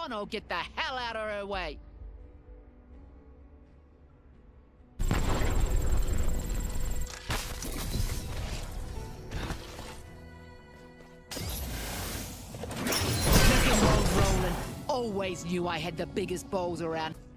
on or get the hell out of her way. Rolling. Always knew I had the biggest balls around.